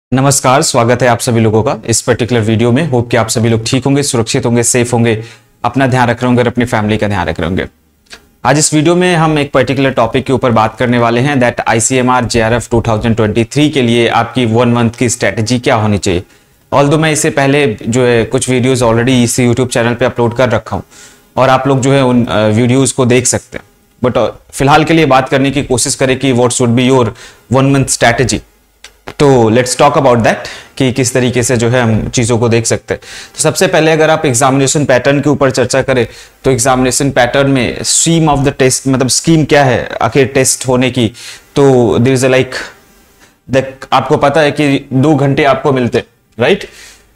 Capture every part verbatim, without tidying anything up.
नमस्कार, स्वागत है आप सभी लोगों का इस पर्टिकुलर वीडियो में। होप कि आप सभी लोग ठीक होंगे, सुरक्षित होंगे, सेफ होंगे, अपना ध्यान रख रहे होंगे और अपनी फैमिली का ध्यान रख रहे होंगे। आज इस वीडियो में हम एक पर्टिकुलर टॉपिक के ऊपर बात करने वाले हैं, that ICMR JRF two thousand twenty three के लिए आपकी वन मंथ की स्ट्रेटेजी क्या होनी चाहिए। ऑल्दो मैं इससे पहले जो है कुछ वीडियोज ऑलरेडी इस यूट्यूब चैनल पर अपलोड कर रखा हूँ और आप लोग जो है उन वीडियोज को देख सकते हैं, बट फिलहाल के लिए बात करने की कोशिश करें कि what should be your one month strategy. तो लेट्स टॉक अबाउट दैट कि किस तरीके से जो है हम चीज़ों को देख सकते हैं। तो सबसे पहले अगर आप एग्जामिनेशन पैटर्न के ऊपर चर्चा करें तो एग्जामिनेशन पैटर्न में स्ट्रीम ऑफ द टेस्ट मतलब स्कीम क्या है आखिर टेस्ट होने की। तो देयर इज अ लाइक आपको पता है कि दो घंटे आपको मिलते राइट,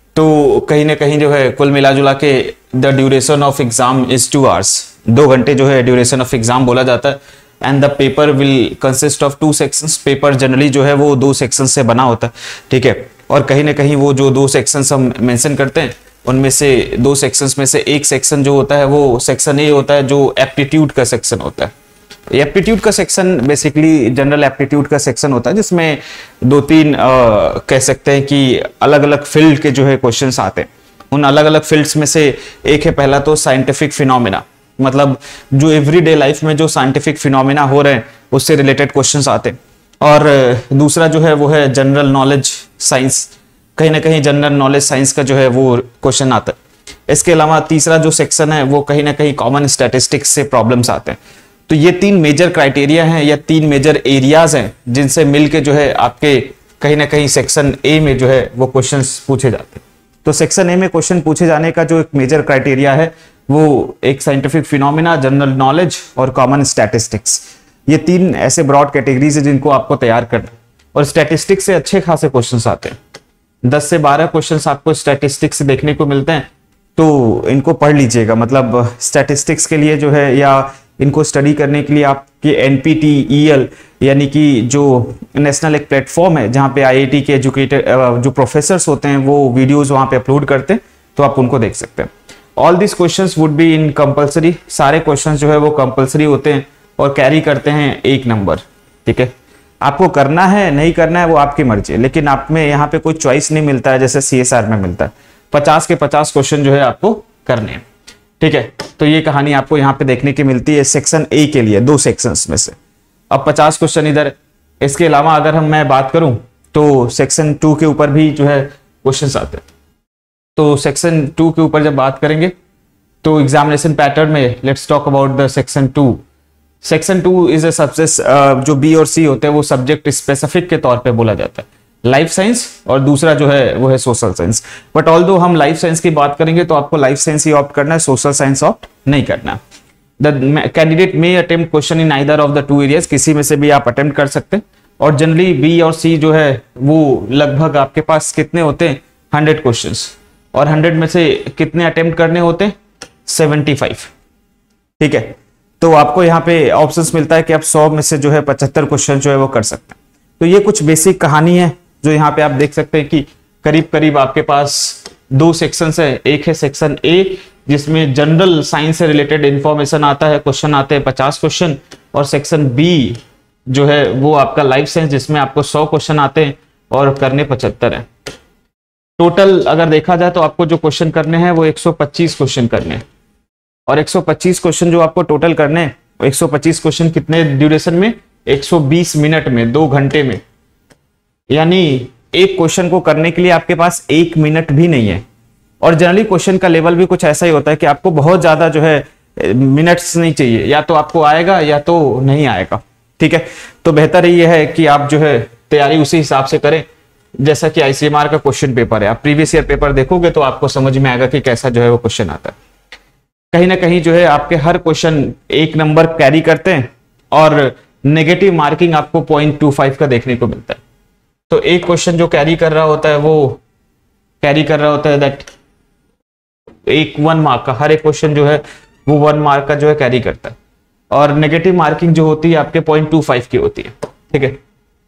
तो कहीं ना कहीं जो है कुल मिला जुला के the duration of exam is two hours. दो घंटे जो है ड्यूरेशन ऑफ एग्जाम बोला जाता है and the paper will consist of two sections. Paper generally जो है वो दो सेक्शन से बना होता है, ठीक है। और कहीं ना कहीं वो जो दो सेक्शंस हम मेंशन करते हैं उनमें से दो सेक्शंस में से एक सेक्शन जो होता है वो सेक्शन ए होता है, जो एप्टीट्यूड का सेक्शन होता है। एप्टीट्यूड का सेक्शन बेसिकली जनरल एप्टीट्यूड का सेक्शन होता है जिसमें दो तीन आ, कह सकते हैं कि अलग अलग फील्ड के जो है क्वेश्चंस आते हैं। उन अलग अलग फील्ड्स में से एक है पहला तो साइंटिफिक फिनोमेना, मतलब जो एवरीडे लाइफ में जो साइंटिफिक फिनोमेना हो रहे हैं उससे रिलेटेड क्वेश्चंस आते हैं। और दूसरा जो है वो है जनरल नॉलेज साइंस, कहीं ना कहीं जनरल नॉलेज साइंस का जो है वो क्वेश्चन आता है। इसके अलावा तीसरा जो सेक्शन है वो कहीं ना कहीं कॉमन स्टैटिस्टिक्स से प्रॉब्लम्स आते हैं। तो ये तीन मेजर क्राइटेरिया हैं या तीन मेजर एरियाज हैं जिनसे मिलके जो है आपके कहीं ना कहीं सेक्शन ए में जो है वो क्वेश्चन पूछे जाते हैं। तो सेक्शन ए में क्वेश्चन पूछे जाने का जो एक मेजर क्राइटेरिया है वो एक साइंटिफिक फिनोमेना, जनरल नॉलेज और कॉमन स्टैटिस्टिक्स। ये तीन ऐसे ब्रॉड कैटेगरीज है जिनको आपको तैयार करना। और स्टैटिस्टिक्स से अच्छे खासे क्वेश्चंस आते हैं, दस से बारह क्वेश्चंस आपको स्टैटिस्टिक्स से देखने को मिलते हैं। तो इनको पढ़ लीजिएगा, मतलब स्टैटिस्टिक्स के लिए जो है या इनको स्टडी करने के लिए आपके एनपीटीईएल यानी कि जो नेशनल एक प्लेटफॉर्म है जहाँ पे आईआईटी के एजुकेटर जो प्रोफेसर्स होते हैं वो वीडियोज वहाँ पे अपलोड करते हैं, तो आप उनको देख सकते हैं। All this questions would be in compulsory, सारे क्वेश्चंस जो है वो कंपलसरी होते हैं और कैरी करते हैं एक नंबर, ठीक है। आपको करना है नहीं करना है वो आपकी मर्जी है, लेकिन आप में यहाँ पे कोई चॉइस नहीं मिलता है जैसे सीएसआर में मिलता है। पचास के पचास क्वेश्चन जो है आपको करने हैं, ठीक है। तो ये कहानी आपको यहाँ पे देखने की मिलती है सेक्शन ए के लिए, दो सेक्शंस में से। अब पचास क्वेश्चन इधर। इसके अलावा अगर हम मैं बात करूं तो सेक्शन टू के ऊपर भी जो है क्वेश्चन आते हैं। तो सेक्शन टू के ऊपर जब बात करेंगे तो एग्जामिनेशन पैटर्न में let's talk about the section two. Section two is a subject, जो बी और सी होते हैं वो सब्जेक्ट स्पेसिफिक के तौर पे बोला जाता है, लाइफ साइंस और दूसरा जो है वो है सोशल साइंस। बट ऑल्दो हम लाइफ साइंस की बात करेंगे तो आपको लाइफ साइंस ही ऑप्ट करना है, सोशल साइंस ऑप्ट नहीं करना। The candidate may attempt question in either of the two areas, किसी में से भी आप अटेम्प्ट कर सकते हैं। और जनरली बी और सी जो है वो लगभग आपके पास कितने होते हैं, हंड्रेड क्वेश्चन, और हंड्रेड में से कितने अटेम्प्ट करने होते हैं, सेवेंटी फाइव, ठीक है। तो आपको यहाँ पे ऑप्शंस मिलता है कि आप सौ में से जो है पचहत्तर क्वेश्चन जो है वो कर सकते हैं। तो ये कुछ बेसिक कहानी है जो यहाँ पे आप देख सकते हैं कि करीब करीब आपके पास दो सेक्शंस है। एक है सेक्शन ए जिसमें जनरल साइंस से रिलेटेड इंफॉर्मेशन आता है, क्वेश्चन आते हैं पचास क्वेश्चन। और सेक्शन बी जो है वो आपका लाइफ साइंस जिसमें आपको सौ क्वेश्चन आते हैं और करने पचहत्तर है। टोटल अगर देखा जाए तो आपको जो क्वेश्चन करने हैं वो एक सौ पच्चीस क्वेश्चन करने हैं। और एक सौ पच्चीस क्वेश्चन जो आपको टोटल करने हैं, एक सौ पच्चीस क्वेश्चन कितने ड्यूरेशन में, एक सौ बीस मिनट में, दो घंटे में। यानी एक क्वेश्चन को करने के लिए आपके पास एक मिनट भी नहीं है। और जनरली क्वेश्चन का लेवल भी कुछ ऐसा ही होता है कि आपको बहुत ज्यादा जो है मिनट्स नहीं चाहिए, या तो आपको आएगा या तो नहीं आएगा, ठीक है। तो बेहतर ये है कि आप जो है तैयारी उसी हिसाब से करें जैसा कि आईसीएमआर का क्वेश्चन पेपर है। आप प्रीवियस ईयर पेपर देखोगे तो आपको समझ में आएगा कि कैसा जो है वो क्वेश्चन आता है। कहीं ना कहीं जो है आपके हर क्वेश्चन एक नंबर कैरी करते हैं और नेगेटिव मार्किंग आपको पॉइंट टू फाइव का देखने को मिलता है। तो एक क्वेश्चन जो कैरी कर रहा होता है वो कैरी कर रहा होता है दैट एक वन मार्क का, हर एक क्वेश्चन जो है वो वन मार्क का जो है कैरी करता है। और नेगेटिव मार्किंग जो होती है आपके पॉइंट टू फाइव की होती है, ठीक है।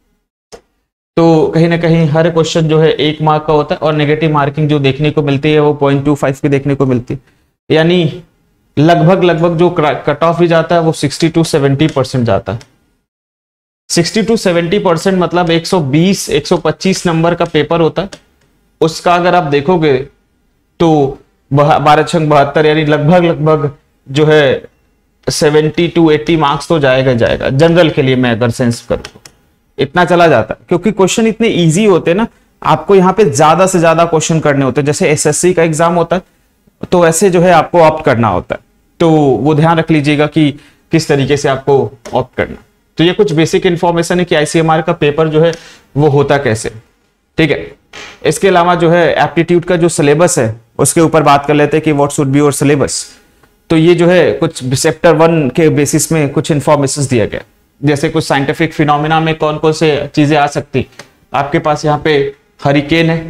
तो कहीं ना कहीं हर क्वेश्चन जो है एक मार्क का होता है और नेगेटिव मार्किंग जो देखने को मिलती है वो पॉइंट टू फाइव की देखने को मिलती है। यानी लगभग लगभग जो कट ऑफ भी जाता है वो सिक्सटी टू सेवेंटी परसेंट जाता है। सिक्सटी टू सेवेंटी परसेंट मतलब एक सौ बीस एक सौ पच्चीस नंबर का पेपर होता है। उसका अगर आप देखोगे तो बारह छंग बहत्तर यानी लगभग लगभग जो है सेवेंटी टू एट्टी मार्क्स तो जाएगा जाएगा जनरल के लिए। मैं अगर सेंस करूँ इतना चला जाता है, क्योंकि क्वेश्चन इतने इजी होते हैं ना, आपको यहाँ पे ज्यादा से ज्यादा क्वेश्चन करने होते हैं। जैसे एसएससी का एग्जाम होता है तो ऐसे जो है आपको ऑप्ट करना होता है, तो वो ध्यान रख लीजिएगा कि किस तरीके से आपको ऑप्ट करना। तो ये कुछ बेसिक इंफॉर्मेशन है कि आईसीएमआर का पेपर जो है वो होता कैसे, ठीक है। इसके अलावा जो है एप्टीट्यूड का जो सिलेबस है उसके ऊपर बात कर लेते हैं कि what should be your syllabus. तो ये जो है कुछ चैप्टर वन के बेसिस में कुछ इंफॉर्मेशन दिया गया, जैसे कुछ साइंटिफिक फिनोमिना में कौन कौन से चीजें आ सकती। आपके पास यहाँ पे हरिकेन है,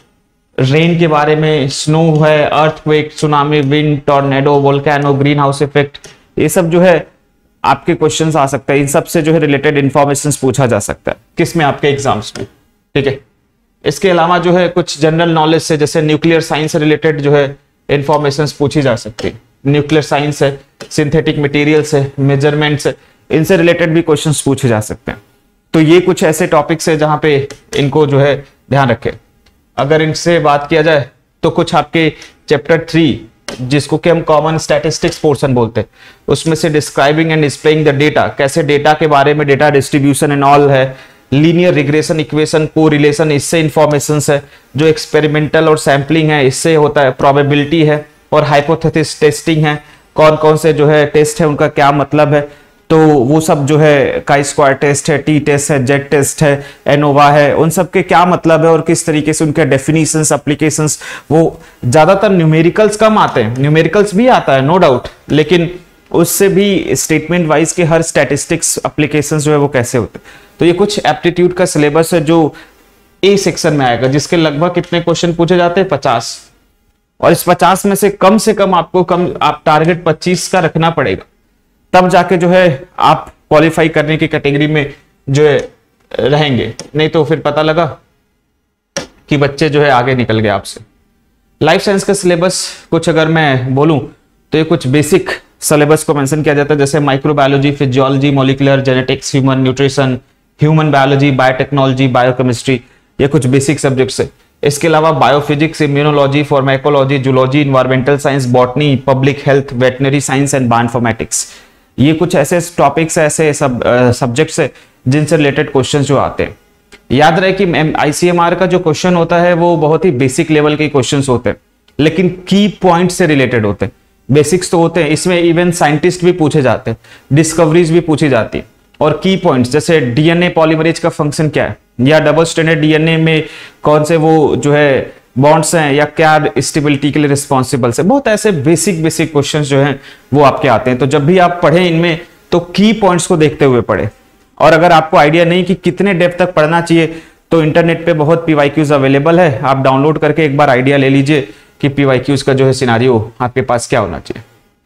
रेन के बारे में, स्नो है, earthquake, tsunami, wind, tornado, volcano, green house effect, ये सब जो है आपके क्वेश्चंस आ सकता है। इन सब से जो है रिलेटेड इंफॉर्मेशन पूछा जा सकता है किसमें, आपके एग्जाम्स में, ठीक है। इसके अलावा जो है कुछ जनरल नॉलेज से, जैसे न्यूक्लियर साइंस से रिलेटेड जो है इंफॉर्मेशन पूछी जा सकती है। न्यूक्लियर साइंस है, सिंथेटिक मटेरियल्स है, मेजरमेंट्स है, इनसे रिलेटेड भी क्वेश्चंस पूछे जा सकते हैं। तो ये कुछ ऐसे टॉपिक्स है जहां पे इनको जो है ध्यान रखें। अगर इनसे बात किया जाए तो कुछ आपके चैप्टर थ्री जिसको कि हम कॉमन स्टैटिस्टिक्स पोर्शन बोलते हैं, उसमें से describing and displaying the data, कैसे डेटा के बारे में, डेटा डिस्ट्रीब्यूशन एंड ऑल है, लीनियर रिग्रेशन इक्वेशन, कोरिलेशन, इससे इंफॉर्मेशन है। जो एक्सपेरिमेंटल और सैंपलिंग है इससे होता है, प्रोबेबिलिटी है, और हाइपोथेसिस टेस्टिंग है, कौन कौन से जो है टेस्ट है उनका क्या मतलब है, तो वो सब जो है काई स्क्वायर टेस्ट है, टी टेस्ट है, जेट टेस्ट है, एनोवा है, उन सब के क्या मतलब है और किस तरीके से उनके डेफिनेशंस, एप्लीकेशंस। वो ज्यादातर न्यूमेरिकल्स कम आते हैं, न्यूमेरिकल्स भी आता है नो डाउट, लेकिन उससे भी स्टेटमेंट वाइज के हर स्टैटिस्टिक्स एप्लीकेशंस जो है वो कैसे होते हैं। तो ये कुछ एप्टीट्यूड का सिलेबस है जो ए सेक्शन में आएगा, जिसके लगभग कितने क्वेश्चन पूछे जाते हैं, पचास। और इस पचास में से कम से कम आपको कम आप टारगेट पच्चीस का रखना पड़ेगा, तब जाके जो है आप क्वालिफाई करने की कैटेगरी में जो है रहेंगे। नहीं तो फिर पता लगा कि बच्चे जो है आगे निकल गए आपसे। लाइफ साइंस का सिलेबस कुछ अगर मैं बोलूं तो ये कुछ बेसिक सिलेबस को मेंशन किया जाता है, जैसे microbiology, physiology, molecular genetics, human nutrition, human biology, biotechnology, biochemistry, ये कुछ बेसिक सब्जेक्ट्स है। इसके अलावा biophysics, immunology, pharmacology, zoology, environmental science, botany, public health, veterinary science and bioinformatics, ये कुछ ऐसे टॉपिक्स ऐसे सब सब्जेक्ट्स है जिनसे रिलेटेड क्वेश्चंस जो आते हैं। याद रहे कि आईसीएमआर का जो क्वेश्चन होता है वो बहुत ही बेसिक लेवल के क्वेश्चंस होते हैं, लेकिन की पॉइंट से रिलेटेड होते हैं। बेसिक्स तो होते हैं, इसमें इवन साइंटिस्ट भी पूछे जाते हैं, डिस्कवरीज भी पूछी जाती है, और की पॉइंट्स जैसे डीएनए पॉलीमरेज का फंक्शन क्या है, या डबल स्ट्रैंडेड डीएनए में कौन से वो जो है बॉन्ड्स हैं, या क्या स्टेबिलिटी के लिए रिस्पॉन्सिबल है। बहुत ऐसे बेसिक बेसिक क्वेश्चंस जो हैं वो आपके आते हैं। तो जब भी आप पढ़ें इनमें तो की पॉइंट्स को देखते हुए पढ़े। और अगर आपको आइडिया नहीं कि कितने डेप्थ तक पढ़ना चाहिए तो इंटरनेट पे बहुत पीवाईक्यूज अवेलेबल है, आप डाउनलोड करके एक बार आइडिया ले लीजिए कि पीवाईक्यूज का जो है सिनारियो आपके पास क्या होना चाहिए।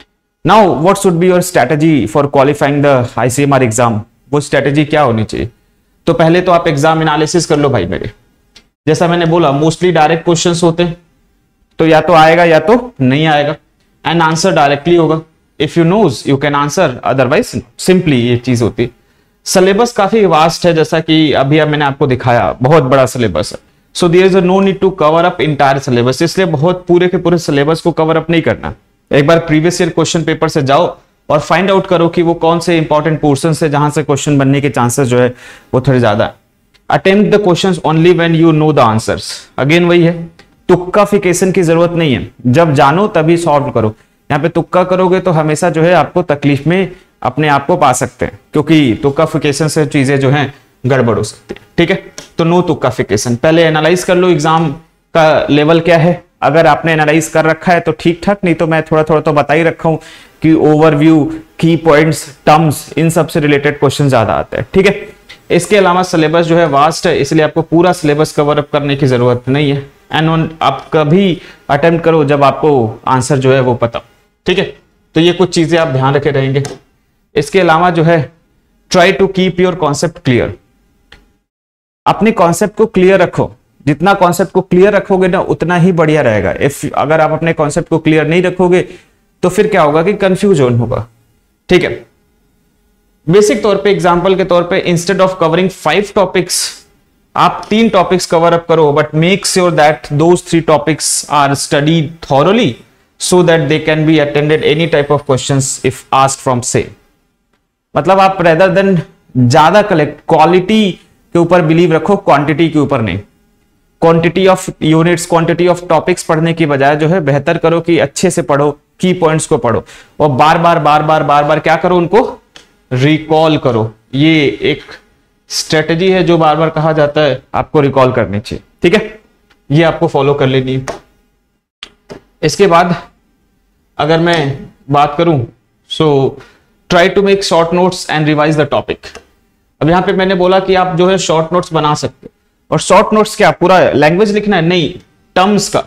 Now what should be your strategy for qualifying the ICMR exam, वो स्ट्रेटजी क्या होनी चाहिए। तो पहले तो आप एग्जाम एनालिसिस कर लो भाई मेरे। जैसा मैंने बोला मोस्टली डायरेक्ट क्वेश्चंस होते हैं, तो या तो आएगा या तो नहीं आएगा, एंड आंसर डायरेक्टली होगा। If you knows you can answer, otherwise simply ये चीज होती है। सिलेबस काफी वास्ट है, जैसा कि अभी अब मैंने आपको दिखाया, बहुत बड़ा सिलेबस है। So there is no need to cover up entire syllabus, इसलिए बहुत पूरे के पूरे सिलेबस को कवर अप नहीं करना। एक बार प्रीवियस ईयर क्वेश्चन पेपर से जाओ और फाइंड आउट करो कि वो कौन से इंपॉर्टेंट पोर्शन है जहां से क्वेश्चन बनने के चांसेस जो है वो थोड़े ज्यादा है। Attempt the questions only when you know the answers. Again वही है, तुक्काफिकेशन की जरूरत नहीं है, जब जानो तभी सॉल्व करो। यहाँ पे तुक्का करोगे तो हमेशा जो है आपको तकलीफ में अपने आप को पा सकते हैं, क्योंकि तुक्काफिकेशन से चीजें जो है गड़बड़ हो सकती है, ठीक है। तो नो तुक्काफिकेशन। पहले एनालाइज कर लो एग्जाम का लेवल क्या है। अगर आपने एनालाइज कर रखा है तो ठीक ठाक, नहीं तो मैं थोड़ा थोड़ा तो बता ही रखा हूं कि ओवरव्यू, की पॉइंट्स, टर्म्स, इन सब से रिलेटेड क्वेश्चन ज्यादा आते हैं, ठीक है। इसके अलावा सिलेबस जो है वास्ट है, इसलिए आपको पूरा सिलेबस कवर अप करने की जरूरत नहीं है। एंड आप कभी अटेम्प्ट करो जब आपको आंसर जो है वो पता, ठीक है। तो ये कुछ चीजें आप ध्यान रखे रहेंगे। इसके अलावा जो है try to keep your concept clear. अपने कॉन्सेप्ट को क्लियर रखो, जितना कॉन्सेप्ट को क्लियर रखोगे ना उतना ही बढ़िया रहेगा। इफ अगर आप अपने कॉन्सेप्ट को क्लियर नहीं रखोगे तो फिर क्या होगा कि कंफ्यूजन होगा, ठीक है। बेसिक तौर पे, एग्जांपल के तौर पे, instead of covering five topics, आप तीन टॉपिक्स कवर अप करो, but make sure that those three topics are studied thoroughly so that they can be attended any type of questions if asked from same. मतलब आप rather than ज्यादा collect, quality के ऊपर believe रखो, quantity के ऊपर नहीं। Quantity of units, quantity of topics पढ़ने की बजाय जो है बेहतर करो कि अच्छे से पढ़ो, की पॉइंट्स को पढ़ो और बार बार बार बार बार बार क्या करो, उनको रिकॉल करो। ये एक स्ट्रेटजी है जो बार बार कहा जाता है आपको रिकॉल करनी चाहिए, ठीक है, ये आपको फॉलो कर लेनी है। इसके बाद अगर मैं बात करूं, so try to make short notes and revise the topic. अब यहां पे मैंने बोला कि आप जो है शॉर्ट नोट्स बना सकते हो, और शॉर्ट नोट्स क्या पूरा लैंग्वेज लिखना है, नहीं, टर्म्स का।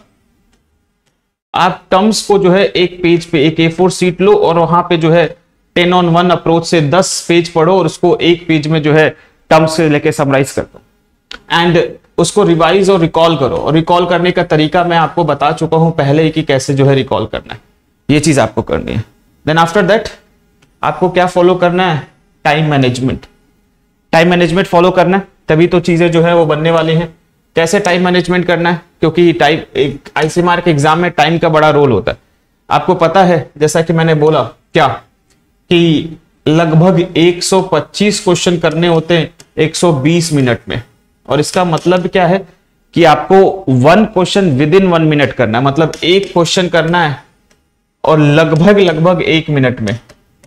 आप टर्म्स को जो है एक पेज पे एक ए फोर सीट लो और वहां पे जो है टेन ऑन वन अप्रोच से दस पेज पढ़ो और उसको एक पेज में जो है टर्म्स से लेके समराइज कर दो एंड उसको रिवाइज और रिकॉल करो। और रिकॉल करने का तरीका मैं आपको बता चुका हूं पहले ही कि कैसे जो है रिकॉल करना है, ये चीज आपको करनी है। देन आफ्टर दैट आपको क्या फॉलो करना है, time management. Time management follow करना है, तभी तो चीजें जो है वो बनने वाली हैं। कैसे टाइम मैनेजमेंट करना है, क्योंकि टाइम एक आईसीएमआर के एग्जाम में टाइम का बड़ा रोल होता है। आपको पता है, जैसा कि मैंने बोला क्या, कि लगभग एक सौ पच्चीस क्वेश्चन करने होते हैं एक सौ बीस मिनट में, और इसका मतलब क्या है कि आपको one question within one minute करना है, मतलब एक क्वेश्चन करना है और लगभग लगभग एक मिनट में।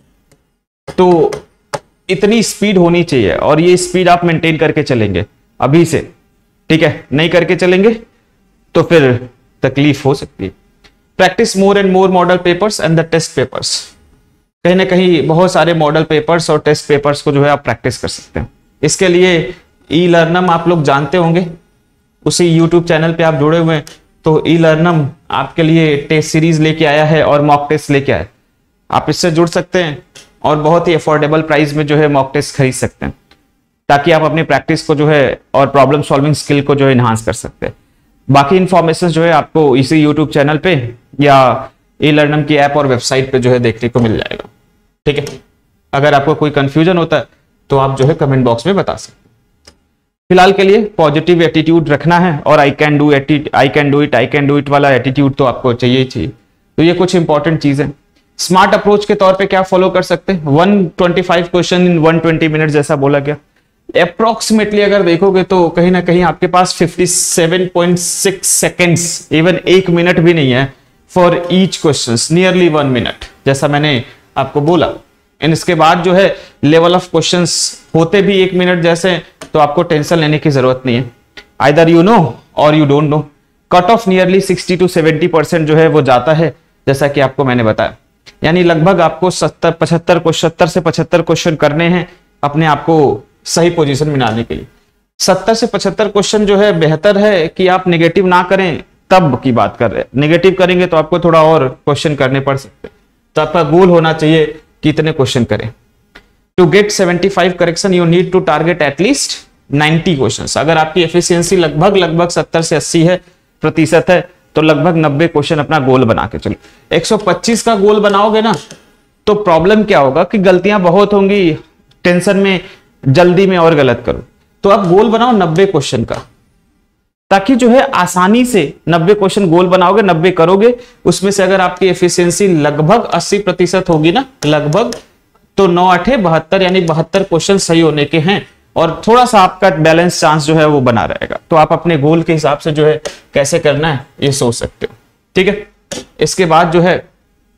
तो इतनी स्पीड होनी चाहिए और ये स्पीड आप मेंटेन करके चलेंगे अभी से, ठीक है, नहीं करके चलेंगे तो फिर तकलीफ हो सकती है। Practice more and more model papers and the test papers. कहीं ना कहीं बहुत सारे मॉडल पेपर्स और टेस्ट पेपर्स को जो है आप प्रैक्टिस कर सकते हैं। इसके लिए ई लर्नम आप लोग जानते होंगे, उसी यूट्यूब चैनल पे आप जुड़े हुए हैं, तो ई लर्नम आपके लिए टेस्ट सीरीज लेके आया है और मॉक टेस्ट लेके आया है। आप इससे जुड़ सकते हैं और बहुत ही अफोर्डेबल प्राइस में जो है मॉक टेस्ट खरीद सकते हैं, ताकि आप अपनी प्रैक्टिस को जो है और प्रॉब्लम सॉल्विंग स्किल को जो है इनहांस कर सकते हैं। बाकी इंफॉर्मेशन जो है आपको इसी यूट्यूब चैनल पे या ई लर्नम की ऐप और वेबसाइट पे जो है देखने को मिल जाएगा, ठीक है। अगर आपको कोई कंफ्यूजन होता है तो आप जो है कमेंट बॉक्स में बता सकते हैं। फिलहाल के लिए पॉजिटिव एटीट्यूड रखना है और I can do I can do it I can do it वाला एटीट्यूड तो आपको चाहिए ही चाहिए। तो ये कुछ इंपॉर्टेंट चीज है। स्मार्ट अप्रोच के तौर पे क्या फॉलो कर सकते हैं, one twenty five question in one twenty minute जैसा बोला गया। अप्रोक्सीमेटली अगर देखोगे तो कहीं ना कहीं आपके पास fifty seven point six seconds, even एक मिनट भी नहीं है for each question, nearly one minute जैसा मैंने आपको बोला। एंड इसके बाद जो है लेवल ऑफ क्वेश्चंस होते भी एक मिनट जैसे, तो आपको टेंशन लेने की जरूरत नहीं है। Either you know or you don't know. Cut off nearly sixty two seventy percent जो है वो जाता है, जैसा कि आपको मैंने बताया। यानी लगभग आपको सत्तर पचहत्तर को सत्तर से पचहत्तर क्वेश्चन करने हैं अपने आप को सही पोजीशन में लाने के लिए। सत्तर से पचहत्तर क्वेश्चन जो है बेहतर है कि आप नेगेटिव ना करें, तब की बात कर रहे हैं। नेगेटिव करेंगे तो आपको थोड़ा और क्वेश्चन करने पड़ सकते हैं। तो आपका गोल होना चाहिए कितने क्वेश्चन करें। To get seventy five correction you need to target at least ninety questions. अगर आपकी एफिशिएंसी लगभग लगभग सत्तर से अस्सी है प्रतिशत है, तो लगभग नब्बे क्वेश्चन अपना गोल बना के चलो। एक सौ पच्चीस का गोल बनाओगे ना, तो प्रॉब्लम क्या होगा कि गलतियां बहुत होंगी, टेंशन में जल्दी में और गलत करो। तो आप गोल बनाओ नब्बे क्वेश्चन का, ताकि जो है आसानी से नब्बे क्वेश्चन गोल बनाओगे, नब्बे करोगे, उसमें से अगर आपकी एफिशिएंसी लगभग अस्सी प्रतिशत होगी ना, लगभग, तो नौ अठे बहत्तर यानी बहत्तर क्वेश्चन सही होने के हैं और थोड़ा सा आपका बैलेंस चांस जो है वो बना रहेगा। तो आप अपने गोल के हिसाब से जो है कैसे करना है ये सोच सकते हो, ठीक है। इसके बाद जो है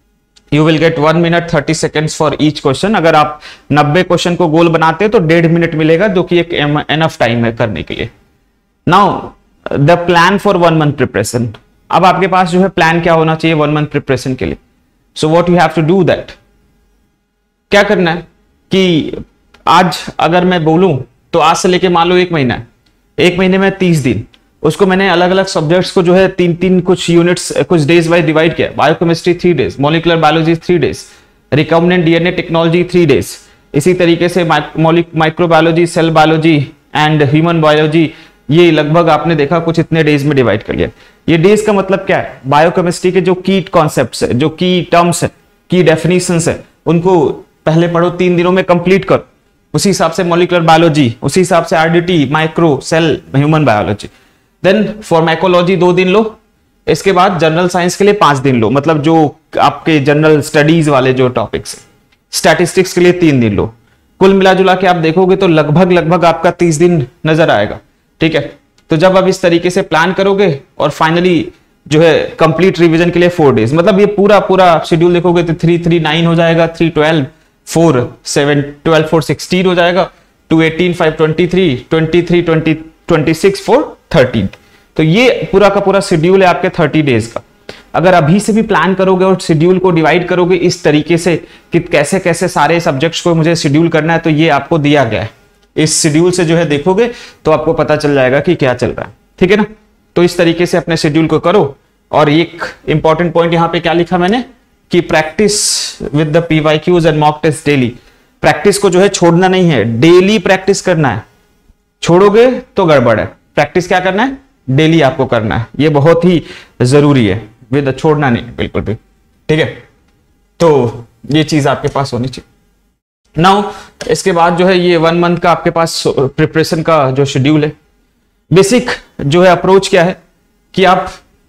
you will get one minute thirty seconds for each question. अगर आप नब्बे क्वेश्चन को गोल बनाते हैं तो डेढ़ मिनट मिलेगा, जो कि एक एनफ टाइम है करने के लिए। Now the plan for one month preparation. अब आपके पास जो है प्लान क्या होना चाहिए वन मंथ प्रिपरेशन के लिए। So what you have to do that, क्या करना है कि आज अगर मैं बोलूं तो आज से लेके मान लो एक महीना है, एक महीने में तीस दिन, उसको मैंने अलग अलग सब्जेक्ट्स को जो है तीन तीन कुछ यूनिट्स कुछ डेज वाइज डिवाइड किया। Biochemistry three days, molecular biology three days, recombinant DNA technology three days, इसी तरीके से microbiology, cell biology and human biology, ये लगभग आपने देखा कुछ इतने डेज में डिवाइड कर लिया। ये डेज का मतलब क्या है, बायोकेमिस्ट्री के जो की कॉन्सेप्ट्स है, जो की टर्म्स है, की डेफिनेशंस है, उनको पहले पढ़ो, तीन दिनों में कंप्लीट करो, उसी हिसाब से मॉलिक्यूलर बायोलॉजी, उसी हिसाब से RDT, micro, cell, human biology. Then pharmacology दो दिन लो, इसके बाद जनरल साइंस के लिए पांच दिन लो, मतलब जो आपके जनरल स्टडीज वाले जो टॉपिक्स है। स्टैटिस्टिक्स के लिए तीन दिन लो। कुल मिला जुला के आप देखोगे तो लगभग लगभग आपका तीस दिन नजर आएगा, ठीक है। तो जब आप इस तरीके से प्लान करोगे और फाइनली जो है कंप्लीट रिवीजन के लिए फोर डेज, मतलब ये पूरा पूरा शेड्यूल देखोगे तो थ्री थ्री नाइन हो जाएगा, three twelve, four seven, twelve four sixteen हो जाएगा, two eighteen, five twenty three, twenty three, twenty, twenty six, four thirteen. तो ये पूरा का पूरा शेड्यूल है आपके थर्टी डेज का। अगर अभी से भी प्लान करोगे और शेड्यूल को डिवाइड करोगे इस तरीके से कि कैसे कैसे सारे सब्जेक्ट्स को मुझे शेड्यूल करना है, तो ये आपको दिया गया है। इस शेड्यूल से जो है देखोगे तो आपको पता चल जाएगा कि क्या चल रहा है, ठीक है ना। तो इस तरीके से अपने शेड्यूल को करो। और एक इंपॉर्टेंट पॉइंट यहाँ पे क्या लिखा मैंने कि practice with the PYQs and mock test daily. Practice को जो है छोड़ना नहीं है, डेली प्रैक्टिस करना है। छोड़ोगे तो गड़बड़ है। प्रैक्टिस क्या करना है? डेली आपको करना है। ये बहुत ही जरूरी है, विद छोड़ना नहीं बिल्कुल भी, ठीक है। तो ये चीज आपके पास होनी चाहिए। नाउ इसके बाद जो है ये वन मंथ का आपके पास प्रिपरेशन का जो शेड्यूल है, बेसिक जो है अप्रोच क्या है कि आप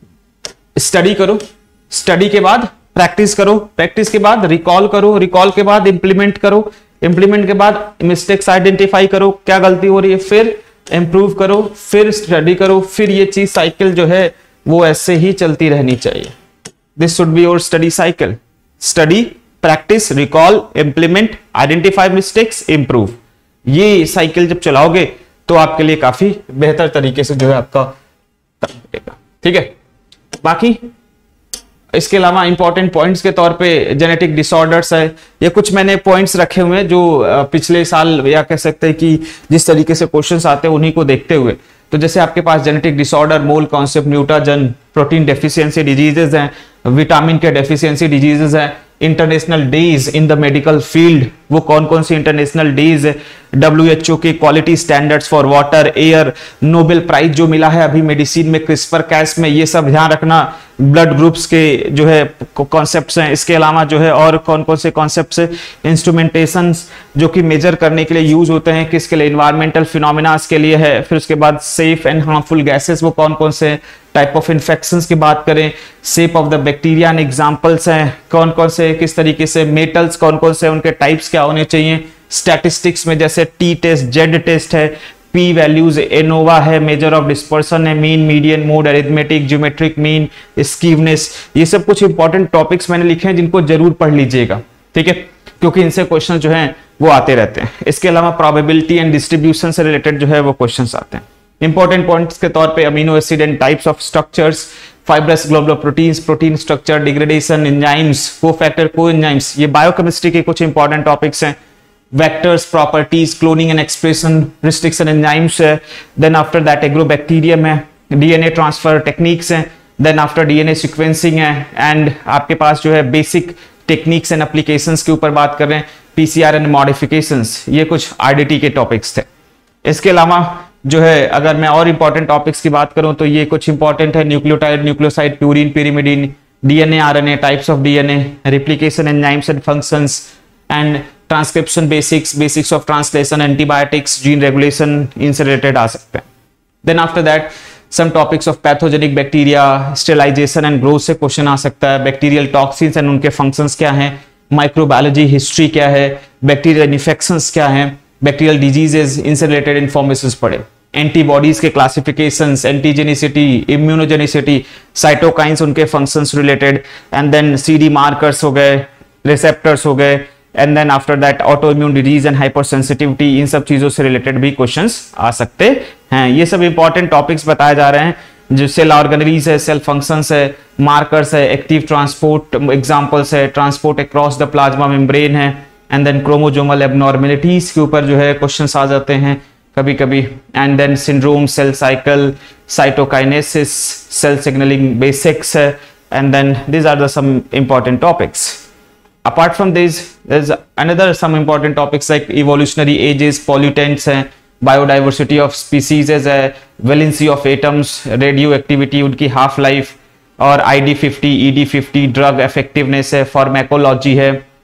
स्टडी करो, स्टडी के बाद प्रैक्टिस करो, प्रैक्टिस के बाद रिकॉल करो, रिकॉल के बाद इंप्लीमेंट करो, इंप्लीमेंट के बाद मिस्टेक्स आइडेंटिफाई करो, क्या गलती हो रही है, फिर इंप्रूव करो, फिर स्टडी करो, फिर ये चीज साइकिल जो है वो ऐसे ही चलती रहनी चाहिए। This should be your study cycle. Study, practice, recall, implement, identify mistakes, improve. ये साइकिल जब चलाओगे तो आपके लिए काफी बेहतर तरीके से जो है आपका काम करेगा, ठीक है। बाकी इसके अलावा इंपॉर्टेंट पॉइंट्स के तौर पे जेनेटिक डिसऑर्डर्स है, ये कुछ मैंने पॉइंट्स रखे हुए हैं जो पिछले साल या कह सकते हैं कि जिस तरीके से क्वेश्चंस आते हैं उन्हीं को देखते हुए। तो जैसे आपके पास genetic disorder, mole concept, mutagen, protein deficiency diseases हैं, विटामिन के डेफिशिएंसी डिजीजेस हैं, international days in the medical field, वो कौन कौन सी इंटरनेशनल डेज है, डब्ल्यू एच ओ के quality standards for water, air, Nobel prize जो मिला है अभी मेडिसिन में, क्रिस्पर कैस में, ये सब ध्यान रखना। ब्लड ग्रुप्स के जो है कॉन्सेप्ट्स हैं। इसके अलावा जो है और कौन कौन से कॉन्सेप्ट्स है, इंस्ट्रूमेंटेशंस जो कि मेजर करने के लिए यूज होते हैं, किसके लिए, इन्वायरमेंटल फिनोमिनास के लिए है। फिर उसके बाद सेफ एंड हार्मफुल गैसेस वो कौन कौन से, टाइप ऑफ इन्फेक्शंस की बात करें, shape of the bacteria and examples हैं, कौन कौन से किस तरीके से, मेटल्स कौन कौन से, उनके टाइप्स क्या होने चाहिए। स्टैटिस्टिक्स में जैसे टी टेस्ट, जेड टेस्ट है, पी वैल्यूज, एनोवा है, मेजर ऑफ डिस्पर्सन है, mean, median, mode, arithmetic, geometric mean, skewness, ये सब कुछ इंपॉर्टेंट टॉपिक्स मैंने लिखे हैं जिनको जरूर पढ़ लीजिएगा, ठीक है, क्योंकि इनसे क्वेश्चन जो हैं वो आते रहते हैं। इसके अलावा प्रोबेबिलिटी एंड डिस्ट्रीब्यूशन से रिलेटेड जो है वो क्वेश्चंस आते हैं। इंपॉर्टेंट पॉइंट्स के तौर पे amino acid and types of structures, fibrous globular proteins, protein structure, degradation, enzymes, cofactor, coenzymes, ये बायोकेमिस्ट्री के कुछ इंपॉर्टेंट टॉपिक्स हैं। Vectors, properties, cloning and expression, restriction enzymes है। देन आफ्टर दैट एग्रोबैक्टीरियम है, DNA transfer techniques हैं। Then after DNA sequencing है, and आपके पास जो है बेसिक टेक्निक्स एंड एप्लीकेशंस के ऊपर बात कर रहे हैं, पीसीआर एंड मॉडिफिकेशंस, ये कुछ आरडीटी के टॉपिक्स थे। इसके अलावा जो है अगर मैं और इंपॉर्टेंट टॉपिक्स की बात करूं तो ये कुछ इंपॉर्टेंट है, nucleotide, nucleoside, purine, pyrimidine, DNA, RNA, types of DNA, replication enzymes and functions, and transcription basics, basics of translation, antibiotics, gene regulation, इनसे रिलेटेड आ सकते हैं। Then after that some topics of pathogenic bacteria, sterilization and growth से question आ सकता है, bacterial toxins and उनके functions क्या हैं, माइक्रोबायोलॉजी हिस्ट्री क्या है, बैक्टीरियल इन्फेक्शंस क्या हैं, बैक्टीरियल डिजीजेस, इनसे रिलेटेड इंफॉर्मेशंस पढ़े। एंटीबॉडीज के क्लासिफिकेशंस, एंटीजेनिसिटी, इम्यूनोजेनिसिटी, साइटोकाइंस, उनके functions related, and then CD markers हो गए, रिसेप्टर्स हो गए, and then after that autoimmune disease and hypersensitivity, इन सब चीजों से रिलेटेड भी क्वेश्चंस आ सकते हैं। ये सब इंपॉर्टेंट टॉपिक्स बताए जा रहे हैं, जो सेल ऑर्गेनरीज है, सेल फंक्शंस है, मार्कर्स है, एक्टिव ट्रांसपोर्ट एग्जांपल्स है, transport across the plasma membrane है, एंड देन क्रोमोजोमल एबनॉर्मेलिटीज के ऊपर जो है क्वेश्चंस आ जाते हैं कभी कभी, and then syndrome, cell cycle, cytokinesis, cell signaling basics है, and then these are the some important topics. Apart from this, there's another some important topics like evolutionary ages, pollutants है, biodiversity of species है, valency of atoms, radioactivity, उनकी half life, और I D fifty, E D fifty, drug effectiveness है, pharmacology है,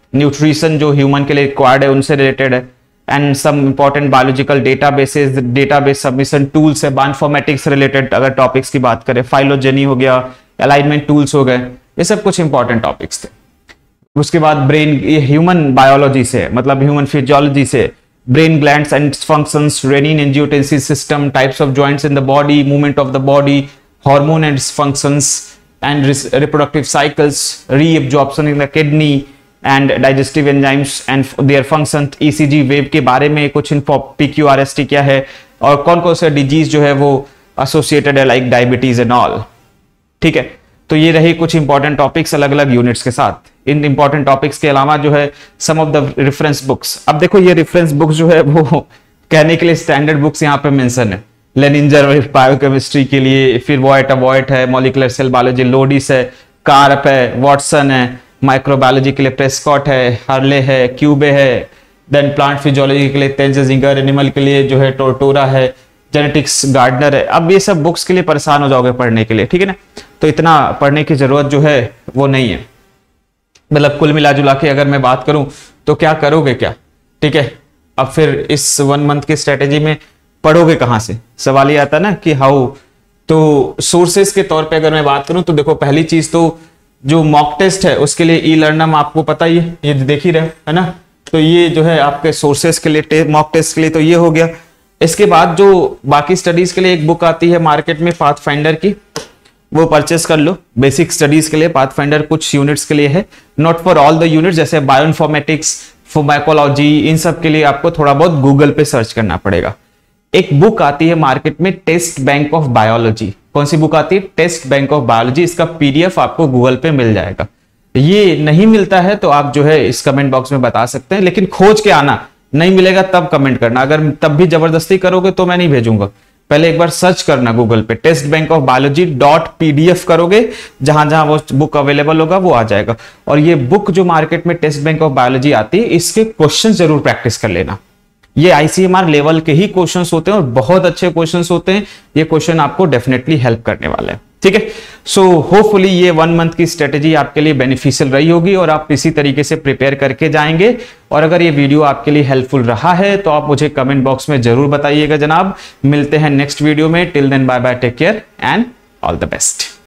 nutrition जो human के लिए required है उनसे रिलेटेड है, and some important biological databases, database submission tools है, बायोइन्फॉर्मेटिक्स रिलेटेड अगर टॉपिक्स की बात करें, फाइलोजेनी हो गया, अलाइनमेंट टूल्स हो गए, ये सब कुछ इंपॉर्टेंट टॉपिक्स थे। उसके बाद ब्रेन, ये ह्यूमन बायोलॉजी से मतलब ह्यूमन फिजियोलॉजी से, brain glands and functions, renin angiotensis system, types of joints in the body, movement of the body, hormone and functions and reproductive cycles, reabsorption in the kidney and digestive enzymes and their function, ECG wave के बारे में कुछ info, पीक्यूआरएसटी क्या है और कौन कौन से डिजीज जो है वो एसोसिएटेड है लाइक डायबिटीज एंड ऑल। ठीक है, तो ये रही कुछ इंपॉर्टेंट टॉपिक्स अलग अलग यूनिट्स के साथ। इन इंपॉर्टेंट टॉपिक्स के अलावा जो है some of the reference books, अब देखो ये रेफरेंस बुक्स जो है वो कहने के लिए स्टैंडर्ड बुक्स यहाँ पे मेंशन है, लेनिंजर बायोकेमिस्ट्री के लिए, फिर वॉइट अवॉइट है, मॉलिक्यूलर सेल बायोलॉजी लोडिस है, कार्प है, वॉटसन है, माइक्रोबायोलॉजी के लिए प्रेस्कॉट है, हर्ले है, क्यूबे है, देन प्लांट फिजियोलॉजी के लिए तेंजिंगर, एनिमल के लिए जो है टोरटोरा है, जेनेटिक्स गार्डनर है। अब ये सब बुक्स के लिए परेशान हो जाओगे पढ़ने के लिए, ठीक है ना, तो इतना पढ़ने की जरूरत जो है वो नहीं है। मतलब कुल मिला जुला के अगर मैं बात करूं तो क्या करोगे क्या, ठीक है। अब फिर इस वन मंथ की स्ट्रेटेजी में पढ़ोगे कहां से, सवाल ये आता है ना कि हाउ। तो सोर्सेस के तौर पे अगर मैं बात करूं तो देखो पहली चीज तो जो मॉक टेस्ट है उसके लिए ई लर्नम आपको पता ही है, ये देख ही रहे है ना, तो ये जो है आपके सोर्सेस के लिए मॉक टेस्ट के लिए तो ये हो गया। इसके बाद जो बाकी स्टडीज के लिए एक बुक आती है मार्केट में पाथफाइंडर की, वो परचेस कर लो बेसिक स्टडीज के लिए। पाथफाइंडर कुछ यूनिट्स के लिए है, not for all the units, जैसे बायोइन्फॉर्मेटिक्स, फार्माकोलॉजी, इन सब के लिए आपको थोड़ा बहुत गूगल पे सर्च करना पड़ेगा। एक बुक आती है मार्केट में टेस्ट बैंक ऑफ बायोलॉजी, कौन सी बुक आती है, टेस्ट बैंक ऑफ बायोलॉजी, इसका पीडीएफ आपको गूगल पे मिल जाएगा। ये नहीं मिलता है तो आप जो है इस कमेंट बॉक्स में बता सकते हैं, लेकिन खोज के आना, नहीं मिलेगा तब कमेंट करना, अगर तब भी जबरदस्ती करोगे तो मैं नहीं भेजूंगा। पहले एक बार सर्च करना गूगल पे, test bank of biology dot PDF करोगे, जहां जहां वो बुक अवेलेबल होगा वो आ जाएगा। और ये बुक जो मार्केट में टेस्ट बैंक ऑफ बायोलॉजी आती है, इसके क्वेश्चन जरूर प्रैक्टिस कर लेना। ये आईसीएमआर लेवल के ही क्वेश्चंस होते हैं और बहुत अच्छे क्वेश्चंस होते हैं, ये क्वेश्चन आपको डेफिनेटली हेल्प करने वाले हैं, ठीक है। सो होपफुली ये वन मंथ की स्ट्रेटेजी आपके लिए बेनिफिशियल रही होगी और आप इसी तरीके से प्रिपेयर करके जाएंगे। और अगर ये वीडियो आपके लिए हेल्पफुल रहा है तो आप मुझे कमेंट बॉक्स में जरूर बताइएगा जनाब। मिलते हैं नेक्स्ट वीडियो में, till then bye bye, take care and all the best.